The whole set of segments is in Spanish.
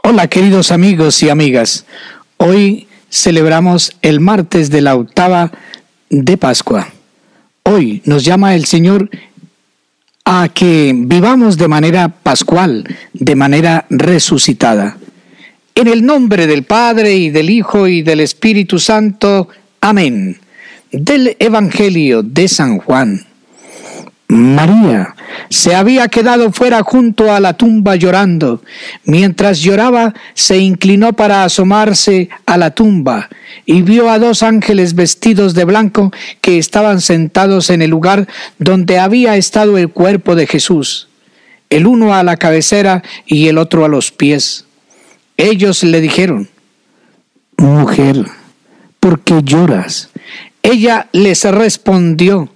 Hola queridos amigos y amigas, hoy celebramos el martes de la octava de Pascua. Hoy nos llama el Señor a que vivamos de manera pascual, de manera resucitada. En el nombre del Padre y del Hijo y del Espíritu Santo. Amén. Del Evangelio de San Juan. María se había quedado fuera junto a la tumba llorando. Mientras lloraba, se inclinó para asomarse a la tumba y vio a dos ángeles vestidos de blanco que estaban sentados en el lugar donde había estado el cuerpo de Jesús, el uno a la cabecera y el otro a los pies. Ellos le dijeron: «Mujer, ¿por qué lloras?» Ella les respondió: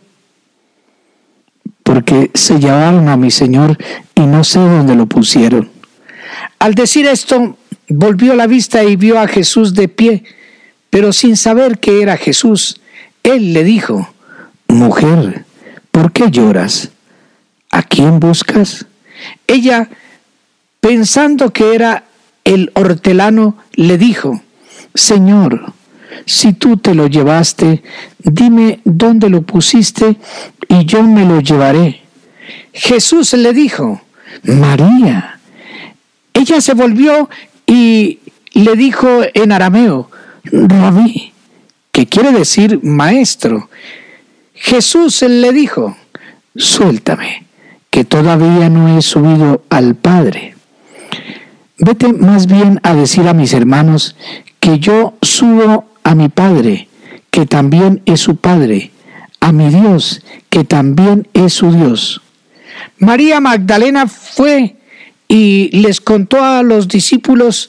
«Porque se llevaron a mi Señor y no sé dónde lo pusieron». Al decir esto, volvió la vista y vio a Jesús de pie, pero sin saber que era Jesús. Él le dijo: «Mujer, ¿por qué lloras? ¿A quién buscas?» Ella, pensando que era el hortelano, le dijo: «Señor, si tú te lo llevaste, dime dónde lo pusiste y yo me lo llevaré». Jesús le dijo: «María». Ella se volvió y le dijo en arameo: «Rabí», que quiere decir maestro. Jesús le dijo: «Suéltame, que todavía no he subido al Padre. Vete más bien a decir a mis hermanos que yo subo a mi Padre, que también es su Padre, a mi Dios, que también es su Dios». María Magdalena fue y les contó a los discípulos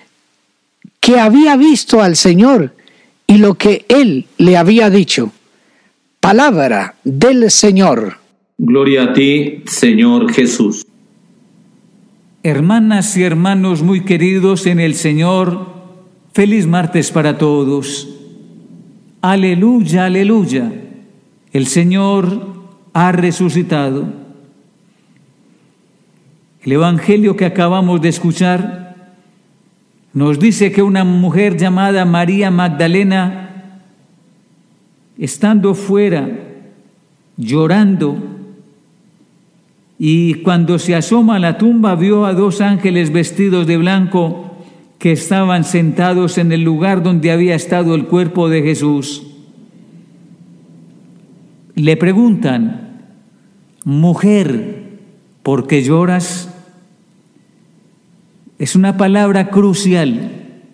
que había visto al Señor y lo que Él le había dicho. Palabra del Señor. Gloria a ti, Señor Jesús. Hermanas y hermanos muy queridos en el Señor, feliz martes para todos. Aleluya, aleluya. El Señor ha resucitado. El Evangelio que acabamos de escuchar nos dice que una mujer llamada María Magdalena, estando fuera, llorando, y cuando se asoma a la tumba vio a dos ángeles vestidos de blanco que estaban sentados en el lugar donde había estado el cuerpo de Jesús. Le preguntan: «Mujer, ¿por qué lloras?». Es una palabra crucial.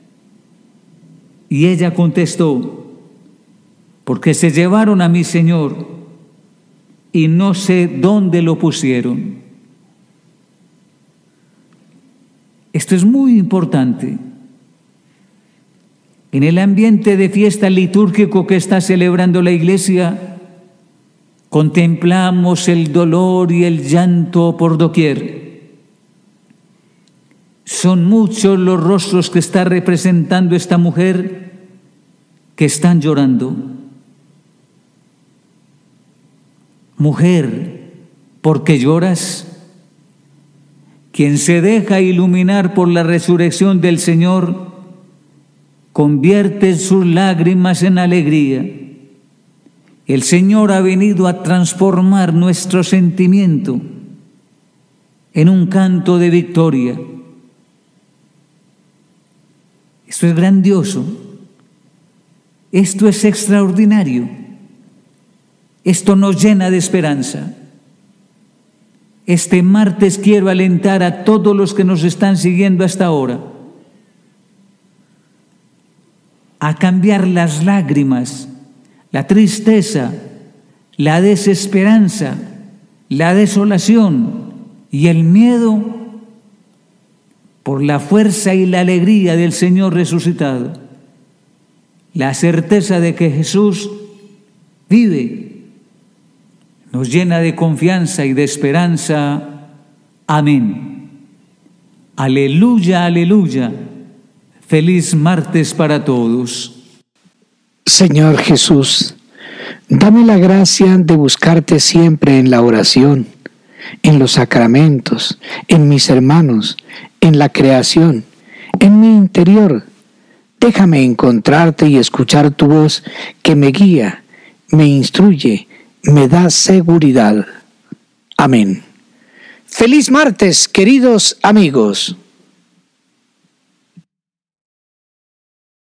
Y ella contestó: «Porque se llevaron a mi Señor y no sé dónde lo pusieron». Esto es muy importante. En el ambiente de fiesta litúrgico que está celebrando la Iglesia, contemplamos el dolor y el llanto por doquier. Son muchos los rostros que está representando esta mujer que están llorando. Mujer, ¿por qué lloras? Quien se deja iluminar por la resurrección del Señor, convierte sus lágrimas en alegría. El Señor ha venido a transformar nuestro sentimiento en un canto de victoria. Esto es grandioso. Esto es extraordinario. Esto nos llena de esperanza. Este martes quiero alentar a todos los que nos están siguiendo hasta ahora a cambiar las lágrimas, la tristeza, la desesperanza, la desolación y el miedo por la fuerza y la alegría del Señor resucitado. La certeza de que Jesús vive nos llena de confianza y de esperanza. Amén. Aleluya, aleluya. Feliz martes para todos. Señor Jesús, dame la gracia de buscarte siempre en la oración, en los sacramentos, en mis hermanos, en la creación, en mi interior. Déjame encontrarte y escuchar tu voz que me guía, me instruye, me da seguridad. Amén. Feliz martes, queridos amigos.